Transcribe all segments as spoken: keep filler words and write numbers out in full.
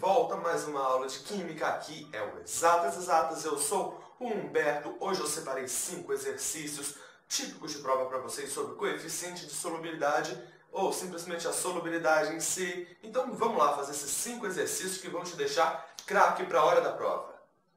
volta a mais uma aula de Química. Aqui é o Exatas Exatas. Eu sou o Humberto. Hoje eu separei cinco exercícios típicos de prova para vocês sobre coeficiente de solubilidade ou simplesmente a solubilidade em si. Então vamos lá fazer esses cinco exercícios que vão te deixar craque para a hora da prova.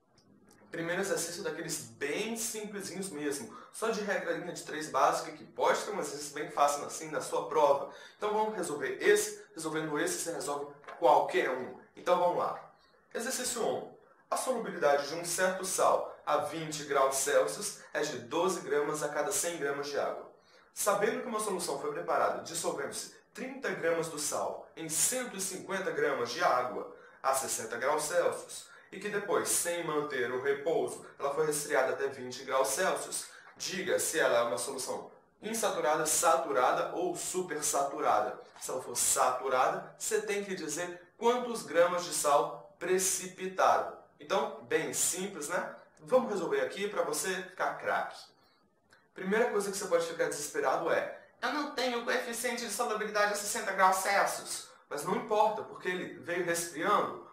Primeiro exercício daqueles bem simplesinhos mesmo, só de regrinha de três básica, que pode ter um exercício bem fácil assim na sua prova. Então vamos resolver esse, resolvendo esse você resolve qualquer um. Então vamos lá. Exercício um. A solubilidade de um certo sal a vinte graus Celsius é de doze gramas a cada cem gramas de água. Sabendo que uma solução foi preparada dissolvendo-se trinta gramas do sal em cento e cinquenta gramas de água a sessenta graus Celsius, e que depois, sem manter o repouso, ela foi resfriada até vinte graus Celsius, diga se ela é uma solução insaturada, saturada ou supersaturada. Se ela for saturada, você tem que dizer quantos gramas de sal precipitado. Então, bem simples, né? Vamos resolver aqui para você ficar craque. Primeira coisa que você pode ficar desesperado é: eu não tenho coeficiente de solubilidade a sessenta graus Celsius. Mas não importa, porque ele veio resfriando,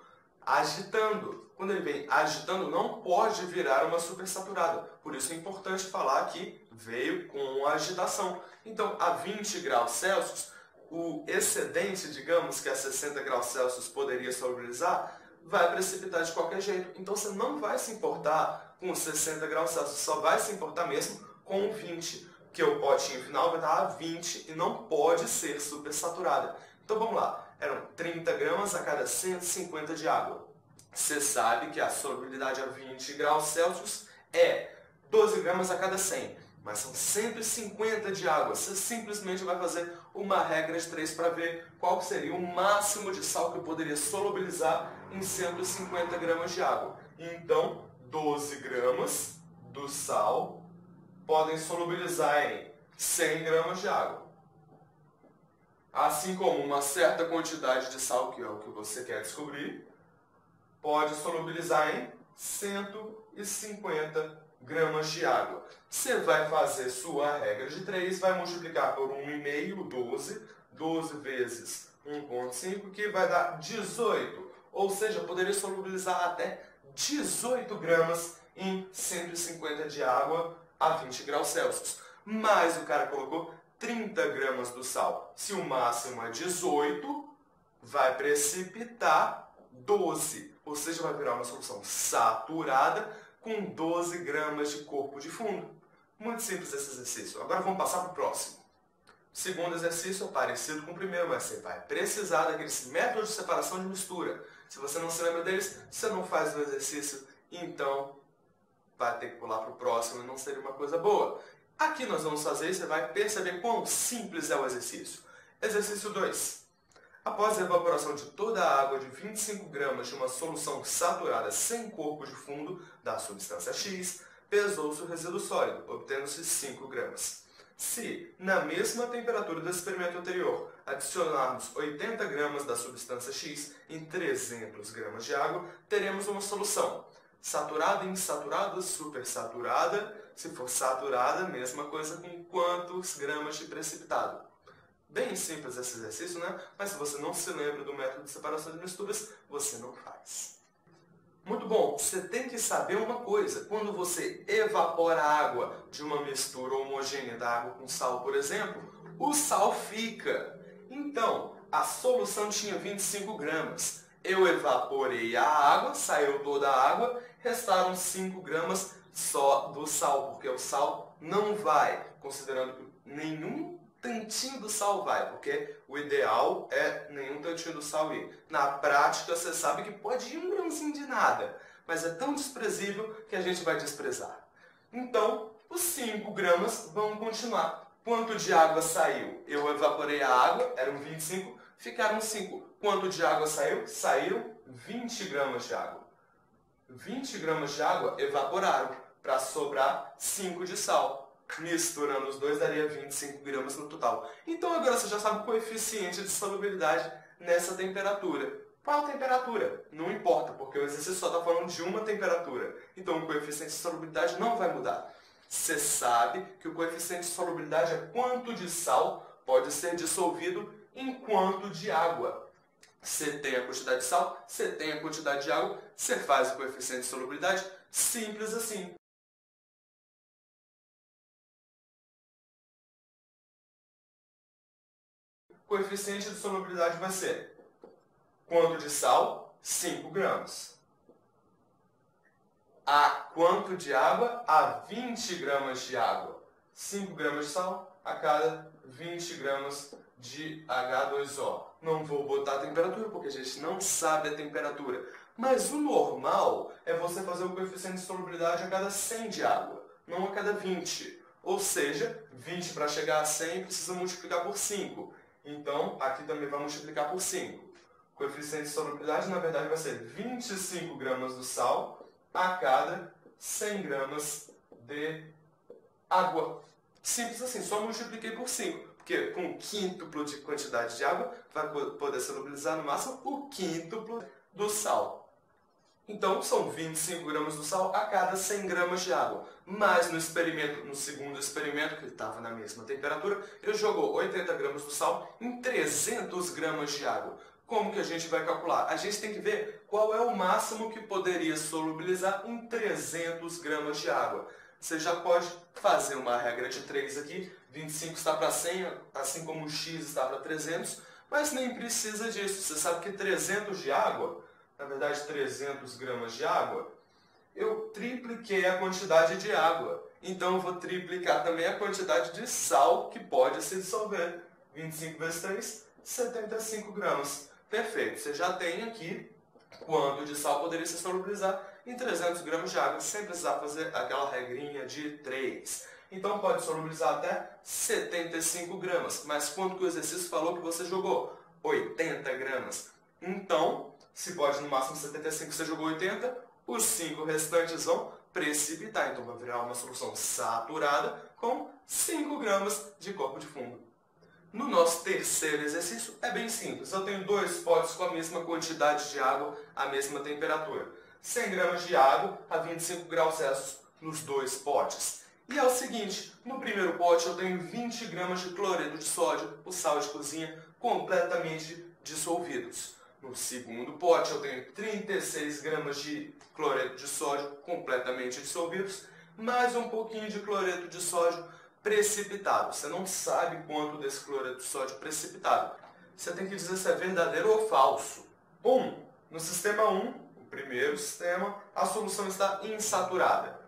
agitando. Quando ele vem agitando, não pode virar uma supersaturada. Por isso é importante falar que veio com agitação. Então, a vinte graus Celsius, o excedente, digamos, que a sessenta graus Celsius poderia solubilizar, vai precipitar de qualquer jeito. Então, você não vai se importar com os sessenta graus Celsius, só vai se importar mesmo com o vinte, que o potinho final vai estar a vinte e não pode ser supersaturada. Então, vamos lá. Eram trinta gramas a cada cento e cinquenta de água. Você sabe que a solubilidade a vinte graus Celsius é doze gramas a cada cem, mas são cento e cinquenta de água. Você simplesmente vai fazer uma regra de três para ver qual seria o máximo de sal que eu poderia solubilizar em cento e cinquenta gramas de água. Então, doze gramas do sal podem solubilizar em cem gramas de água. Assim como uma certa quantidade de sal, que é o que você quer descobrir, pode solubilizar em cento e cinquenta gramas de água. Você vai fazer sua regra de três, vai multiplicar por um vírgula cinco, doze. doze vezes um vírgula cinco, que vai dar dezoito. Ou seja, poderia solubilizar até dezoito gramas em cento e cinquenta de água a vinte graus Celsius. Mas o cara colocou trinta gramas do sal. Se o máximo é dezoito, vai precipitar doze. Ou seja, vai virar uma solução saturada com doze gramas de corpo de fundo. Muito simples esse exercício. Agora vamos passar para o próximo. O segundo exercício é parecido com o primeiro, mas você vai precisar daqueles métodos de separação de mistura. Se você não se lembra deles, você não faz o exercício, então vai ter que pular para o próximo e não seria uma coisa boa. Aqui nós vamos fazer e você vai perceber quão simples é o exercício. Exercício dois. Após a evaporação de toda a água de vinte e cinco gramas de uma solução saturada sem corpo de fundo da substância X, pesou-se o resíduo sólido, obtendo-se cinco gramas. Se, na mesma temperatura do experimento anterior, adicionarmos oitenta gramas da substância X em trezentos gramas de água, teremos uma solução saturada, insaturada, supersaturada. Se for saturada, mesma coisa com quantos gramas de precipitado. Bem simples esse exercício, né? Mas se você não se lembra do método de separação de misturas, você não faz. Muito bom, você tem que saber uma coisa. Quando você evapora a água de uma mistura homogênea da água com sal, por exemplo, o sal fica. Então, a solução tinha vinte e cinco gramas. Eu evaporei a água, saiu toda a água, restaram cinco gramas só do sal, porque o sal não vai, considerando que nenhum tantinho do sal vai, porque o ideal é nenhum tantinho do sal ir. Na prática, você sabe que pode ir um grãozinho de nada, mas é tão desprezível que a gente vai desprezar. Então, os cinco gramas vão continuar. Quanto de água saiu? Eu evaporei a água, eram vinte e cinco, ficaram cinco. Quanto de água saiu? Saíram vinte gramas de água. vinte gramas de água evaporaram, para sobrar cinco de sal. Misturando os dois daria vinte e cinco gramas no total. Então agora você já sabe o coeficiente de solubilidade nessa temperatura. Qual a temperatura? Não importa, porque o exercício só está falando de uma temperatura. Então o coeficiente de solubilidade não vai mudar. Você sabe que o coeficiente de solubilidade é quanto de sal pode ser dissolvido em quanto de água. Você tem a quantidade de sal, você tem a quantidade de água, você faz o coeficiente de solubilidade, simples assim. O coeficiente de solubilidade vai ser quanto de sal? cinco gramas. A quanto de água? A vinte gramas de água. cinco gramas de sal a cada vinte gramas de H dois O. Não vou botar a temperatura porque a gente não sabe a temperatura. Mas o normal é você fazer o coeficiente de solubilidade a cada cem de água, não a cada vinte. Ou seja, vinte para chegar a cem precisa multiplicar por cinco. Então, aqui também vai multiplicar por cinco. O coeficiente de solubilidade, na verdade, vai ser vinte e cinco gramas do sal a cada cem gramas de água. Simples assim, só multipliquei por cinco. Porque com o quíntuplo de quantidade de água, vai poder solubilizar no máximo o quíntuplo do sal. Então, são vinte e cinco gramas do sal a cada cem gramas de água. Mas no experimento, no segundo experimento, que estava na mesma temperatura, ele jogou oitenta gramas do sal em trezentos gramas de água. Como que a gente vai calcular? A gente tem que ver qual é o máximo que poderia solubilizar em trezentos gramas de água. Você já pode fazer uma regra de três aqui. vinte e cinco está para cem, assim como o x está para trezentos, mas nem precisa disso. Você sabe que trezentos de água, na verdade trezentos gramas de água, eu tripliquei a quantidade de água. Então eu vou triplicar também a quantidade de sal que pode se dissolver. vinte e cinco vezes três, setenta e cinco gramas. Perfeito, você já tem aqui quanto de sal poderia se solubilizar em trezentos gramas de água, sem precisar fazer aquela regrinha de três. Então pode solubilizar até setenta e cinco gramas. Mas quanto que o exercício falou que você jogou? oitenta gramas. Então, se pode no máximo setenta e cinco, você jogou oitenta, os cinco restantes vão precipitar. Então vai virar uma solução saturada com cinco gramas de corpo de fundo. No nosso terceiro exercício é bem simples. Eu tenho dois potes com a mesma quantidade de água, a mesma temperatura. cem gramas de água a vinte e cinco graus Celsius nos dois potes. E é o seguinte, no primeiro pote eu tenho vinte gramas de cloreto de sódio, o sal de cozinha, completamente dissolvidos. No segundo pote eu tenho trinta e seis gramas de cloreto de sódio, completamente dissolvidos, mais um pouquinho de cloreto de sódio precipitado. Você não sabe quanto desse cloreto de sódio precipitado. Você tem que dizer se é verdadeiro ou falso. um. No sistema um, o primeiro sistema, a solução está insaturada.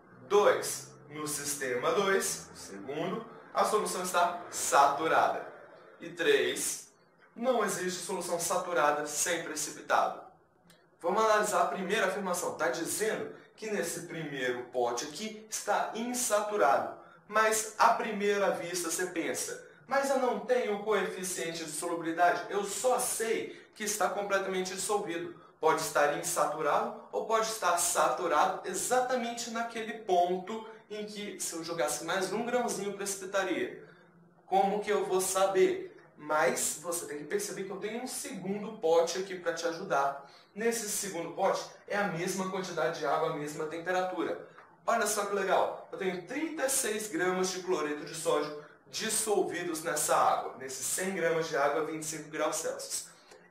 dois. No sistema dois, o segundo, a solução está saturada. E três. Não existe solução saturada sem precipitado. Vamos analisar a primeira afirmação. Está dizendo que nesse primeiro pote aqui está insaturado. Mas à primeira vista você pensa, mas eu não tenho o coeficiente de solubilidade, eu só sei que está completamente dissolvido. Pode estar insaturado ou pode estar saturado exatamente naquele ponto em que, se eu jogasse mais um grãozinho, precipitaria. Como que eu vou saber? Mas você tem que perceber que eu tenho um segundo pote aqui para te ajudar. Nesse segundo pote é a mesma quantidade de água, a mesma temperatura. Olha só que legal, eu tenho trinta e seis gramas de cloreto de sódio dissolvidos nessa água, nesses cem gramas de água a vinte e cinco graus Celsius.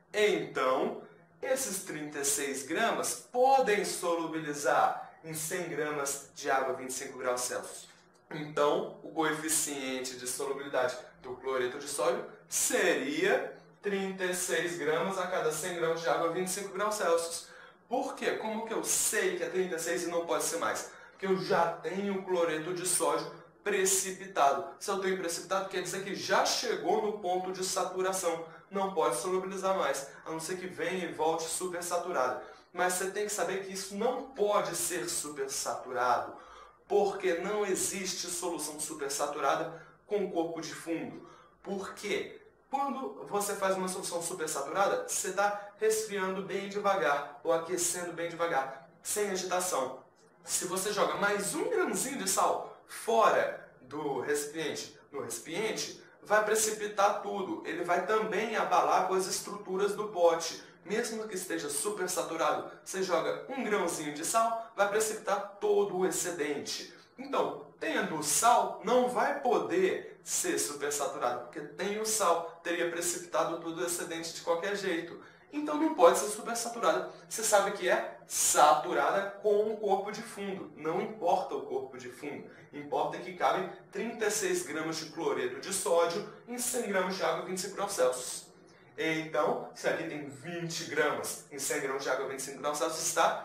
Então, esses trinta e seis gramas podem solubilizar em cem gramas de água a vinte e cinco graus Celsius. Então, o coeficiente de solubilidade do cloreto de sódio seria trinta e seis gramas a cada cem gramas de água a vinte e cinco graus Celsius. Por quê? Como que eu sei que é trinta e seis e não pode ser mais? Porque eu já tenho cloreto de sódio precipitado. Se eu tenho precipitado, quer dizer que já chegou no ponto de saturação. Não pode solubilizar mais, a não ser que venha e volte supersaturado. Mas você tem que saber que isso não pode ser supersaturado, porque não existe solução supersaturada com corpo de fundo. Por quê? Quando você faz uma solução supersaturada, você está resfriando bem devagar, ou aquecendo bem devagar, sem agitação. Se você joga mais um grãozinho de sal fora do recipiente, no recipiente, vai precipitar tudo. Ele vai também abalar com as estruturas do pote. Mesmo que esteja supersaturado, você joga um grãozinho de sal, vai precipitar todo o excedente. Então, tendo o sal, não vai poder ser supersaturado, porque tem o sal, teria precipitado todo o excedente de qualquer jeito. Então não pode ser supersaturada. Você sabe que é saturada com um corpo de fundo. Não importa o corpo de fundo. Importa que cabem trinta e seis gramas de cloreto de sódio em cem gramas de água a vinte e cinco graus Celsius. Então, se aqui tem vinte gramas em cem gramas de água a vinte e cinco graus Celsius, está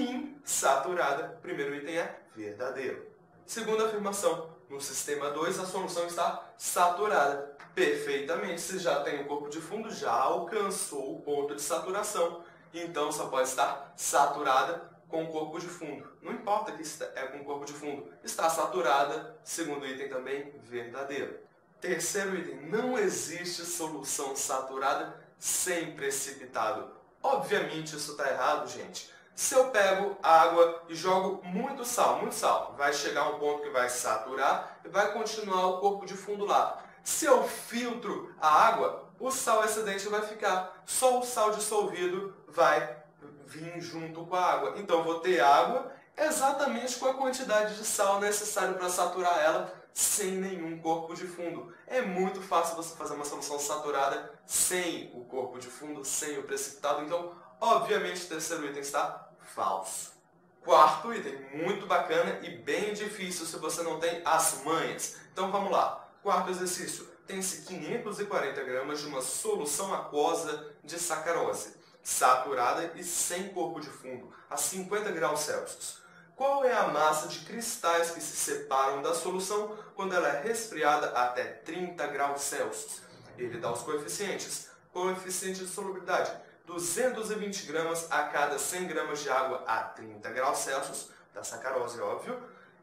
insaturada. Primeiro item é verdadeiro. Segunda afirmação. No sistema dois, a solução está saturada. Perfeitamente, se já tem o corpo de fundo, já alcançou o ponto de saturação. Então, só pode estar saturada com o corpo de fundo. Não importa que é com o corpo de fundo. Está saturada, segundo item também, verdadeiro. Terceiro item, não existe solução saturada sem precipitado. Obviamente, isso está errado, gente. Se eu pego água e jogo muito sal, muito sal, vai chegar a um ponto que vai saturar e vai continuar o corpo de fundo lá. Se eu filtro a água, o sal excedente vai ficar. Só o sal dissolvido vai vir junto com a água. Então, eu vou ter água exatamente com a quantidade de sal necessária para saturar ela sem nenhum corpo de fundo. É muito fácil você fazer uma solução saturada sem o corpo de fundo, sem o precipitado. Então, obviamente, o terceiro item está falso. Quarto item, muito bacana e bem difícil se você não tem as manhas. Então vamos lá. Quarto exercício. Tem-se quinhentos e quarenta gramas de uma solução aquosa de sacarose, saturada e sem corpo de fundo, a cinquenta graus Celsius. Qual é a massa de cristais que se separam da solução quando ela é resfriada até trinta graus Celsius? Ele dá os coeficientes. Coeficiente de solubilidade. duzentos e vinte gramas a cada cem gramas de água a trinta graus Celsius, da sacarose, óbvio,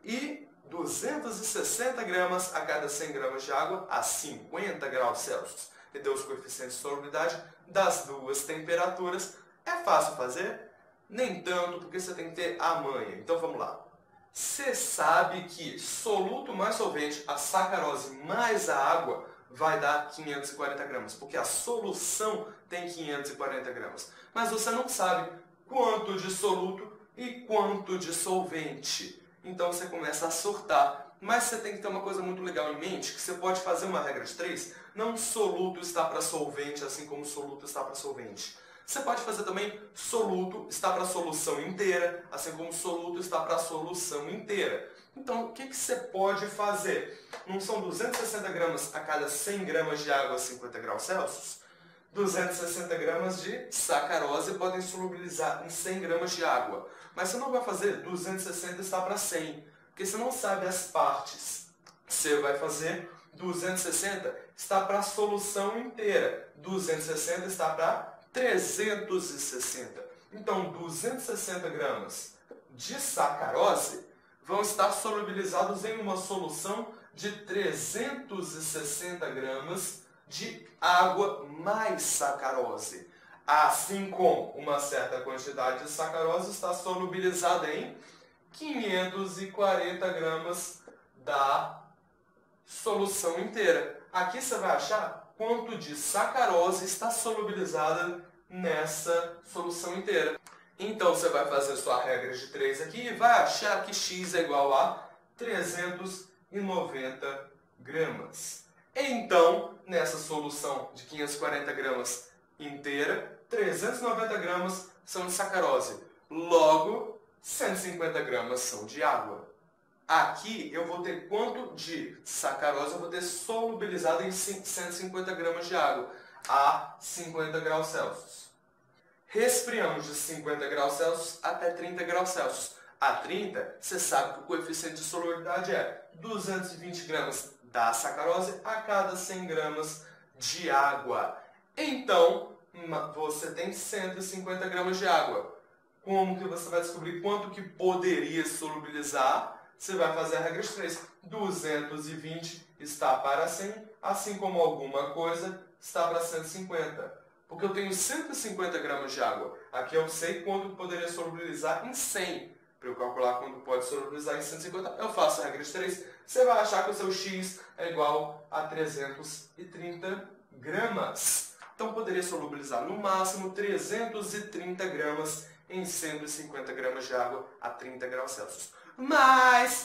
e duzentos e sessenta gramas a cada cem gramas de água a cinquenta graus Celsius. E deu os coeficientes de solubilidade das duas temperaturas. É fácil fazer? Nem tanto, porque você tem que ter a manha. Então vamos lá. Você sabe que soluto mais solvente, a sacarose mais a água, vai dar quinhentos e quarenta gramas, porque a solução tem quinhentos e quarenta gramas. Mas você não sabe quanto de soluto e quanto de solvente. Então você começa a sortar. Mas você tem que ter uma coisa muito legal em mente, que você pode fazer uma regra de três. Não soluto está para solvente, assim como soluto está para solvente. Você pode fazer também soluto está para solução inteira, assim como soluto está para solução inteira. Então, o que, que você pode fazer? Não são duzentos e sessenta gramas a cada cem gramas de água a cinquenta graus Celsius? duzentos e sessenta gramas de sacarose podem solubilizar em cem gramas de água. Mas você não vai fazer duzentos e sessenta está para cem, porque você não sabe as partes. Você vai fazer duzentos e sessenta está para a solução inteira. duzentos e sessenta está para trezentos e sessenta. Então, duzentos e sessenta gramas de sacarose vão estar solubilizados em uma solução de trezentos e sessenta gramas de água mais sacarose. Assim como uma certa quantidade de sacarose está solubilizada em quinhentos e quarenta gramas da solução inteira. Aqui você vai achar quanto de sacarose está solubilizada nessa solução inteira. Então você vai fazer sua regra de três aqui e vai achar que x é igual a trezentos e noventa gramas. Então, nessa solução de quinhentos e quarenta gramas inteira, trezentos e noventa gramas são de sacarose. Logo, cento e cinquenta gramas são de água. Aqui eu vou ter quanto de sacarose eu vou ter solubilizado em cento e cinquenta gramas de água a cinquenta graus Celsius. Resfriamos de cinquenta graus Celsius até trinta graus Celsius. A trinta, você sabe que o coeficiente de solubilidade é duzentos e vinte gramas da sacarose a cada cem gramas de água. Então, você tem cento e cinquenta gramas de água. Como que você vai descobrir quanto que poderia solubilizar? Você vai fazer a regra de três. duzentos e vinte está para cem, assim como alguma coisa está para cento e cinquenta. Porque eu tenho cento e cinquenta gramas de água. Aqui eu sei quanto poderia solubilizar em cem. Para eu calcular quanto pode solubilizar em cento e cinquenta, eu faço a regra de três. Você vai achar que o seu x é igual a trezentos e trinta gramas. Então poderia solubilizar no máximo trezentos e trinta gramas em cento e cinquenta gramas de água a trinta graus Celsius. Mas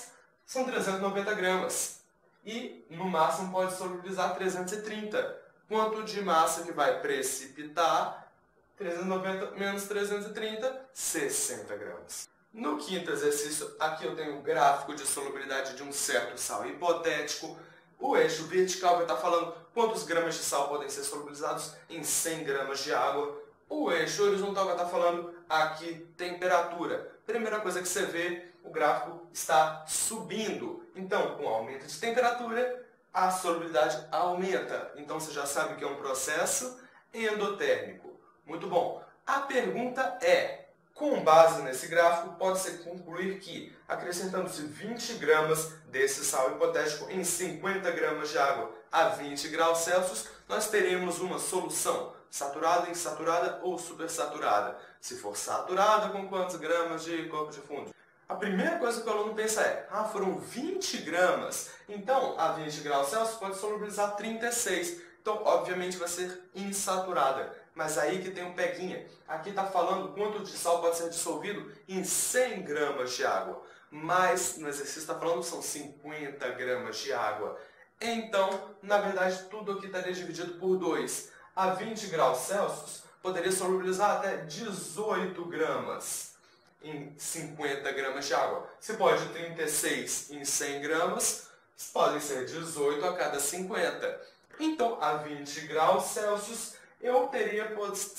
são trezentos e noventa gramas. E no máximo pode solubilizar trezentos e trinta. Quanto de massa que vai precipitar? trezentos e noventa menos trezentos e trinta, sessenta gramas. No quinto exercício, aqui eu tenho um gráfico de solubilidade de um certo sal hipotético. O eixo vertical vai estar falando quantos gramas de sal podem ser solubilizados em cem gramas de água. O eixo horizontal vai estar falando aqui temperatura. Primeira coisa que você vê, o gráfico está subindo. Então, com aumento de temperatura, a solubilidade aumenta. Então, você já sabe que é um processo endotérmico. Muito bom. A pergunta é, com base nesse gráfico, pode-se concluir que, acrescentando-se vinte gramas desse sal hipotético em cinquenta gramas de água a vinte graus Celsius, nós teremos uma solução saturada, insaturada ou supersaturada. Se for saturada, com quantos gramas de corpo de fundo? A primeira coisa que o aluno pensa é, ah, foram vinte gramas, então a vinte graus Celsius pode solubilizar trinta e seis. Então, obviamente, vai ser insaturada. Mas aí que tem um peguinha. Aqui está falando quanto de sal pode ser dissolvido em cem gramas de água. Mas no exercício está falando que são cinquenta gramas de água. Então, na verdade, tudo aqui estaria dividido por dois. A vinte graus Celsius poderia solubilizar até dezoito gramas em cinquenta gramas de água. Se pode trinta e seis em cem gramas, podem ser dezoito a cada cinquenta. Então, a vinte graus Celsius, eu teria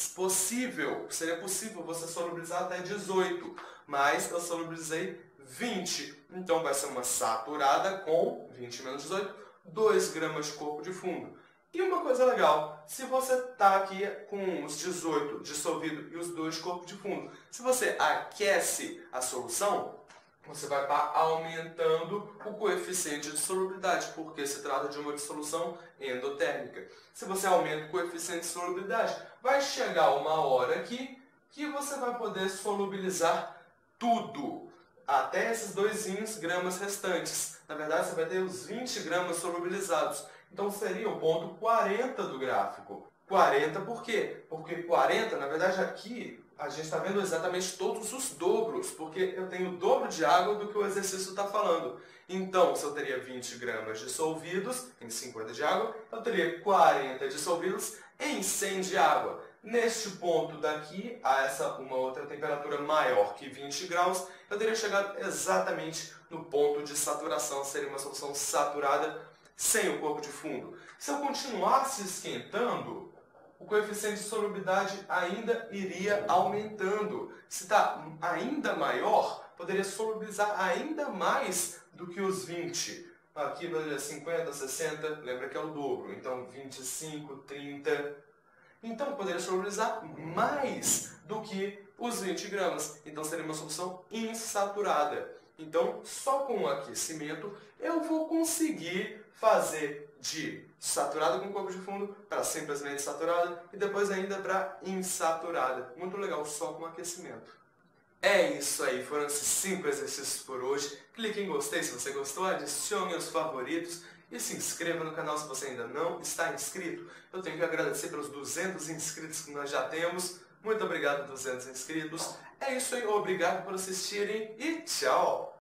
possível, seria possível você solubilizar até dezoito, mas eu solubilizei vinte. Então, vai ser uma saturada com vinte menos dezoito, dois gramas de corpo de fundo. E uma coisa legal, se você está aqui com os dezoito dissolvido e os dois de corpo de fundo, se você aquece a solução, você vai estar aumentando o coeficiente de solubilidade, porque se trata de uma dissolução endotérmica. Se você aumenta o coeficiente de solubilidade, vai chegar uma hora aqui que você vai poder solubilizar tudo, até esses dois gramas restantes. Na verdade, você vai ter os vinte gramas solubilizados. Então, seria o ponto quarenta do gráfico. quarenta por quê? Porque quarenta, na verdade, aqui a gente está vendo exatamente todos os dobros, porque eu tenho o dobro de água do que o exercício está falando. Então, se eu teria vinte gramas dissolvidos em cinquenta de água, eu teria quarenta dissolvidos em cem de água. Neste ponto daqui, a essa uma outra temperatura maior que vinte graus, eu teria chegado exatamente no ponto de saturação, seria uma solução saturada sem o corpo de fundo. Se eu continuasse esquentando, o coeficiente de solubilidade ainda iria aumentando. Se está ainda maior, poderia solubilizar ainda mais do que os vinte. Aqui vai cinquenta, sessenta, lembra que é o dobro. Então, vinte e cinco, trinta. Então, poderia solubilizar mais do que os vinte gramas. Então, seria uma solução insaturada. Então, só com o aquecimento, eu vou conseguir fazer de saturada com corpo de fundo para simplesmente saturada e depois ainda para insaturada. Muito legal, só com aquecimento. É isso aí, foram esses cinco exercícios por hoje. Clique em gostei se você gostou, adicione os favoritos e se inscreva no canal se você ainda não está inscrito. Eu tenho que agradecer pelos duzentos inscritos que nós já temos. Muito obrigado, duzentos inscritos. É isso aí, obrigado por assistirem e tchau!